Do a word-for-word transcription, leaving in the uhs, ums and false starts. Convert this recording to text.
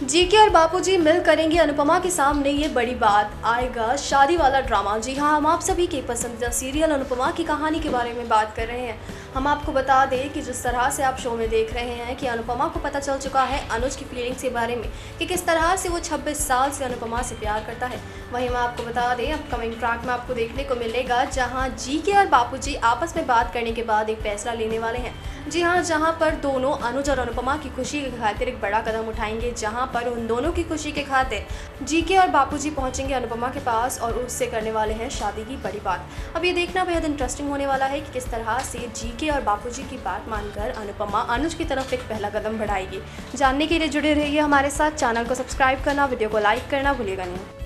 GK और बापूजी मिल करेंगे अनुपमा के सामने ये बड़ी बात, आएगा शादी वाला ड्रामा। जी हाँ, हम आप सभी के पसंदीदा सीरियल अनुपमा की कहानी के बारे में बात कर रहे हैं। हम आपको बता दें कि जिस तरह से आप शो में देख रहे हैं कि अनुपमा को पता चल चुका है अनुज की फीलिंग्स के बारे में कि किस तरह से वो छब्बीस साल से अनुपमा से प्यार करता है। वहीं हम आपको बता दें अपकमिंग ट्रैक में आपको देखने को मिलेगा जहां जीके और बापूजी आपस में बात करने के बाद एक फैसला लेने वाले हैं। जी हाँ, जहां पर दोनों अनुज और अनुपमा की खुशी के खातिर एक बड़ा कदम उठाएंगे, जहां पर उन दोनों की खुशी के खातिर जीके और बापूजी पहुंचेंगे अनुपमा के पास और उससे करने वाले हैं शादी की बड़ी बात। अब ये देखना बेहद इंटरेस्टिंग होने वाला है कि किस तरह से जीके और बापूजी की बात मानकर अनुपमा अनुज की तरफ एक पहला कदम बढ़ाएगी। जानने के लिए जुड़े रहिए हमारे साथ, चैनल को सब्सक्राइब करना, वीडियो को लाइक करना भूलिएगा नहीं।